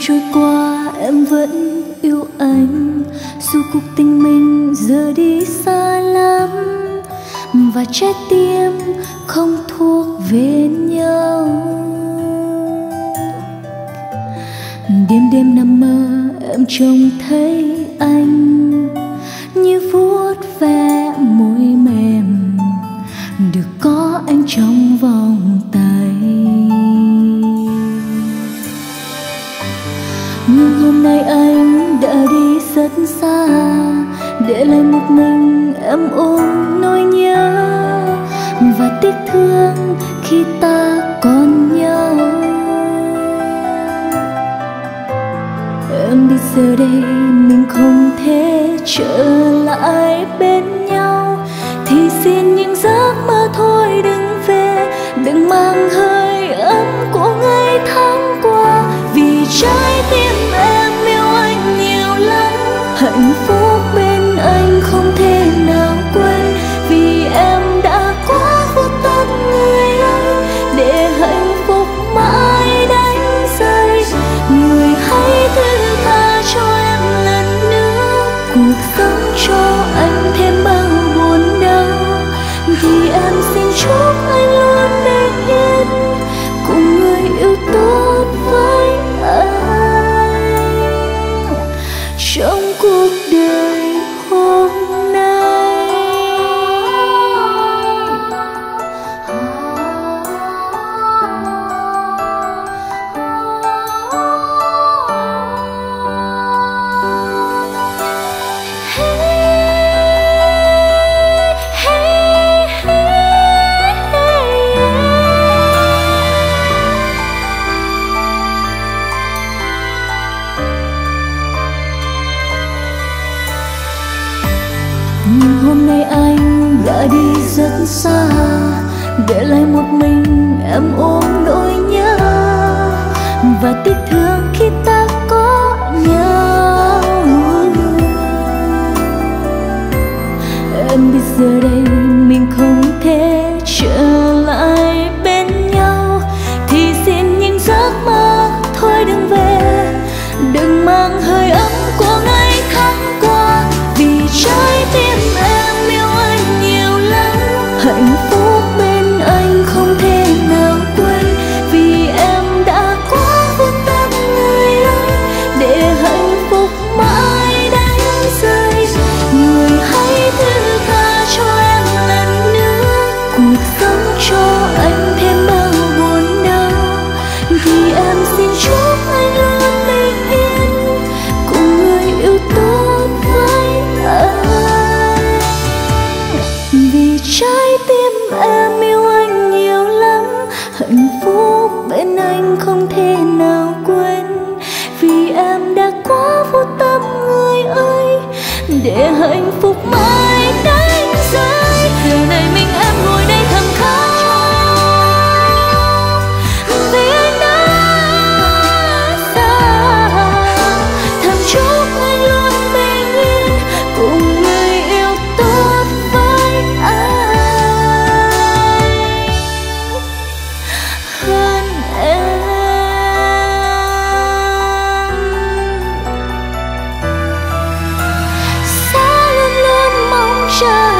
trôi qua em vẫn yêu anh, dù cuộc tình mình giờ đi xa lắm và trái tim không thuộc về nhau. Đêm đêm nằm mơ em trông thấy anh như vuốt ve môi mềm, được có anh trong vòng tay. Nhưng hôm nay anh đã đi rất xa, để lại một mình em ôm nỗi nhớ và tiếc thương khi ta còn nhau. Em biết giờ đây mình không thể trở lại bên nhau, thì xin những giấc mơ thôi đừng về, đừng mang hơi ấm của ngày tháng qua. Vì trái tim em yêu anh nhiều lắm, hạnh phúc bên anh không thể nào quên. Vì em đã quá vô tâm người ơi, để hạnh phúc mãi đánh rơi. Người hãy thứ tha cho em lần nữa, cuộc sống cho anh thêm bao buồn đau. Thì em xin chúc anh luôn bình yên cùng người yêu tốt với anh trong cuộc đời hôm nay. Nhưng hôm nay anh đã đi rất xa, để lại một mình em ôm nỗi nhớ và tiếc thương khi ta có nhau. Em biết giờ đây mình không thể trở lại bên nhau, thì xin những giấc mơ thôi đừng về, đừng mang hơi ấm của ngày tháng qua. Vì trái tim em yêu anh nhiều lắm, hạnh phúc bên anh không thể nào quên. Vì em đã quá vô tâm người ơi, để hạnh phúc mãi đánh rơi. Người hãy thứ tha cho em lần nữa, cuộc sống cho anh thêm bao buồn đau. Thì em xin chúc anh luôn bình yên cùng người yêu tốt với anh. Vì trái tim em yêu anh nhiều lắm, hạnh phúc bên anh không thể nào quên. Vì em đã quá vô tâm người ơi, để hạnh phúc mãi đánh rơi. Giờ này mình em ngồi đây thầm khóc, vì anh đã xa. Thầm chúc anh luôn bình yên cùng người yêu tốt với anh hơn em. Sẽ luôn luôn mong chờ